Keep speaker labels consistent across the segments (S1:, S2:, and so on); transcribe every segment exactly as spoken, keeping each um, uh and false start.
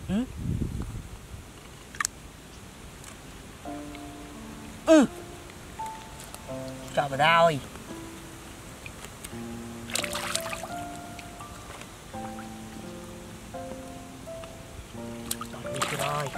S1: Ừ. Ừ. Cho vào rồi. Rồi, đi rồi.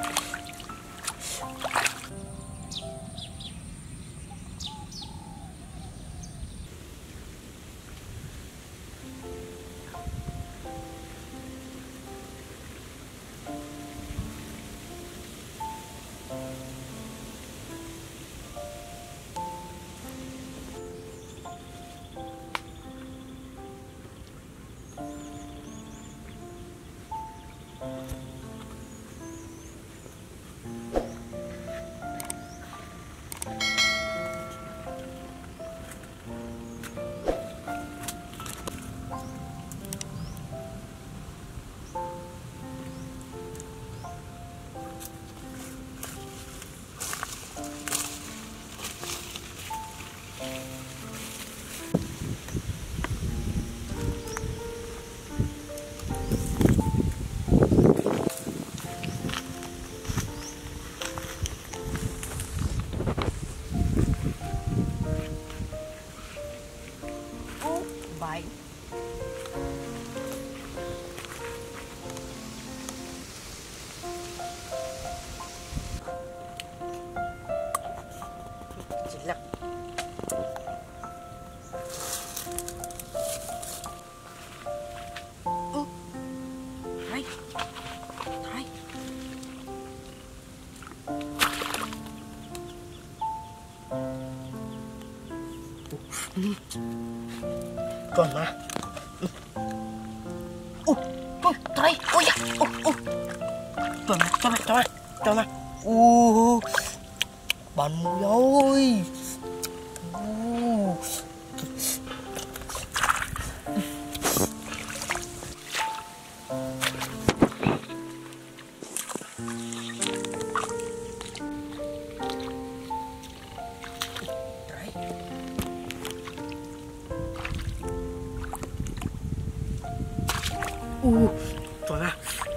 S1: Vậy chỉ là ừ. Hay hay còn mà ô ô thấy ôi da ô ô cho mà cho mà cho mà cho mà ô bắn mũi ơi ô u trời ơi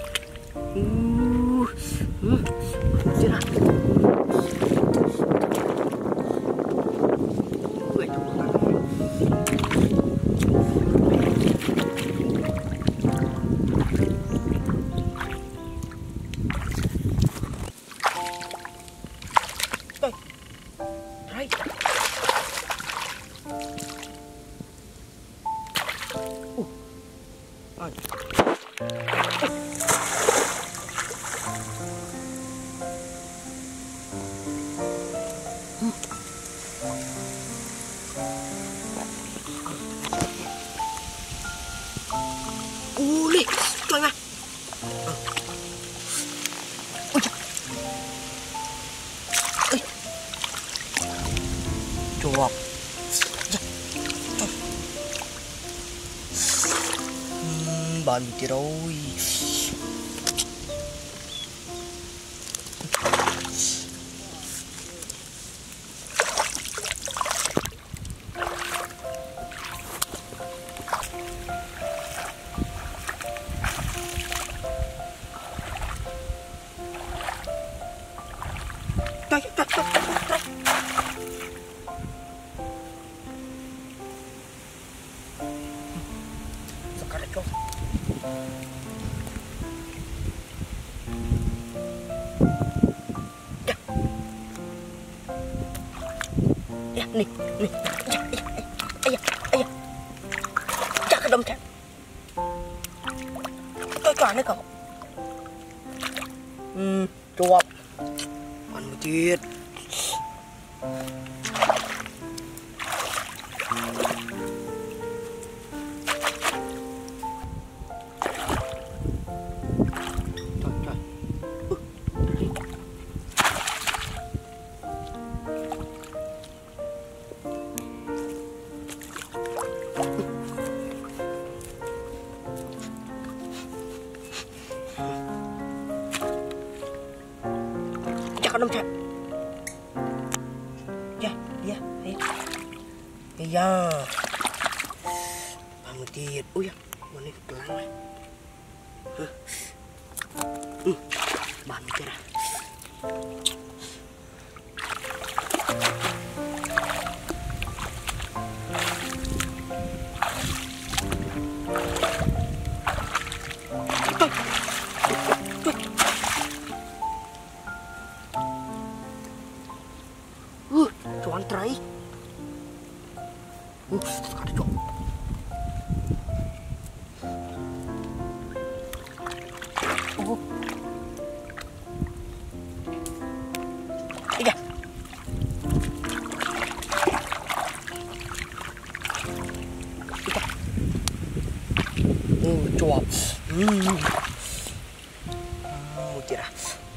S1: u ừ chết à người trong đó đây đây u à. Ui, trời ơi. Ôi trời. Ê. Chuột. Uhm, bạn bị rồi. Trời, trời, trời, trời. Sao cả lại không? Dạ. Dạ, nè, nè. Dạ, dạ, dạ, dạ. Chắc cái đông chắc. Cái cả nữa cậu. Ừ, chuột. Ăn một chiếc. Con đông chạy. Dạ, dạ, dạ. Dạ. Ba mươi tiệt. Ui da, con này lăng này. Ừ, bắn kia này. Uh, cuan trai. Uh, ada cok. Oh. Iya. Ika. Oh, cuap. Hmm. Oh, kira.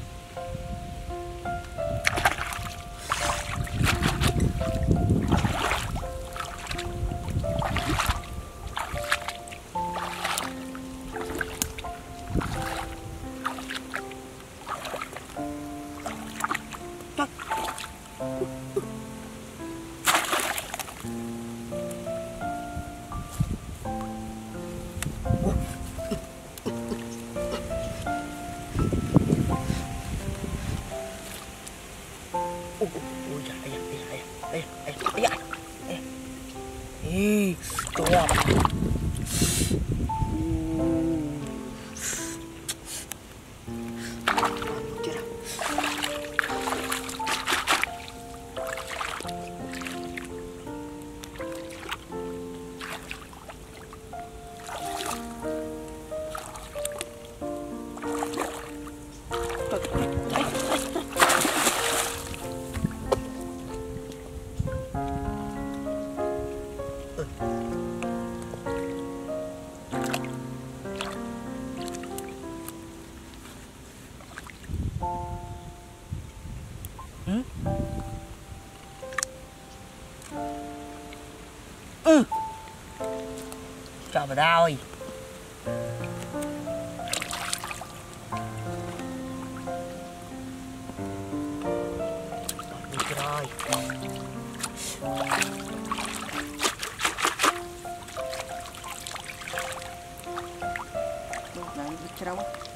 S1: Oh, oh, ya, ayah, ayah, ayah, ayah, ayah, ayah, ayah. Ih, cuap. Kira. Hmm? Ừ. Cho vào đây. Được rồi. Này, biết đâu?